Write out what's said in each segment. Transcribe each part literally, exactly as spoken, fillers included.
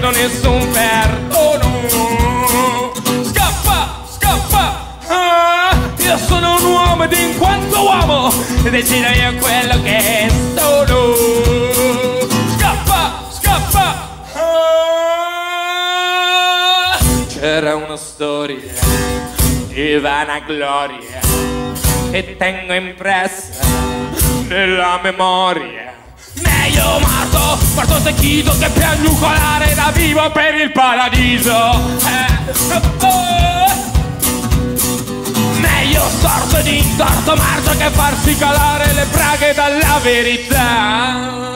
chiedo nessun perdono. Scappa, scappa, ah, io sono un uomo ed in quanto uomo decido io quello che sono. Scappa, scappa, ah. C'era una storia di vanagloria che tengo impressa nella memoria. Meglio morto, morto secchito che piagnucolare da vivo per il paradiso. Eh, oh. Meglio storto ed intorto marcio che farsi calare le braghe dalla verità.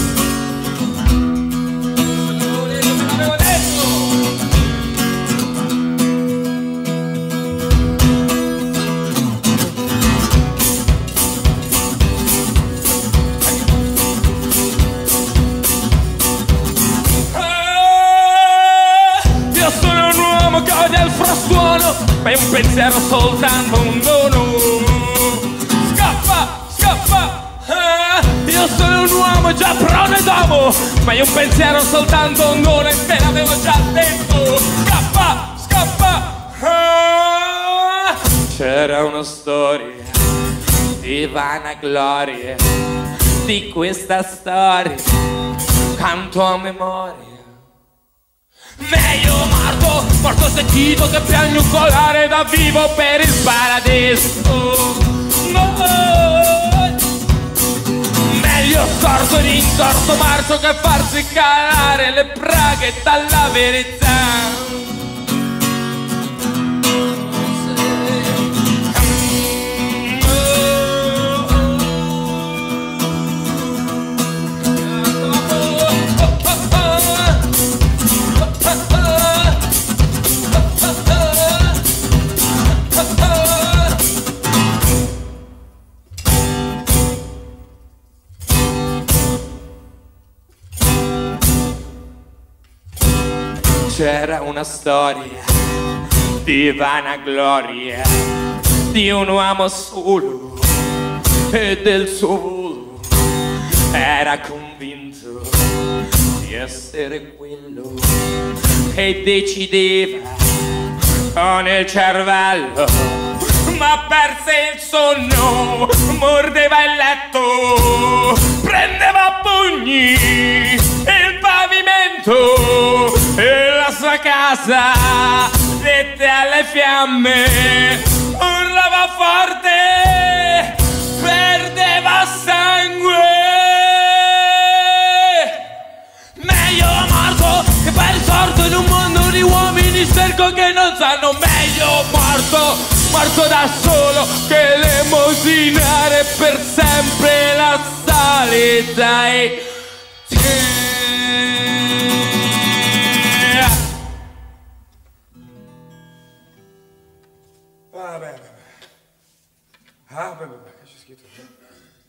Del frastuono, ma è un pensiero soltanto un dono. Scappa, scappa, ah, io sono un uomo già prone d'uomo, ma è un pensiero soltanto un dono e te l'avevo già detto. Scappa, scappa, ah. C'era una storia di vanagloria, di questa storia canto a memoria. Meglio morto, morto secchito che piagnucolare da vivo per il paradiso. No. Meglio storto ed intorto marcio che farsi calare le braghe dalla verità. C'era una storia di vanagloria di un uomo solo e del suo volo era convinto di essere quello che decideva con il cervello, ma perse il sonno, mordeva il letto, prendeva a pugni il pavimento e la sua casa dette alle fiamme, urlava forte, perdeva sangue. Meglio morto che poi risorto in un mondo di uomini sterco che non sanno. Meglio morto, morto da solo che l'emosinare per sempre la solita e Ah, beh, beh, beh. Ah, beh, beh, beh, che c'è scritto?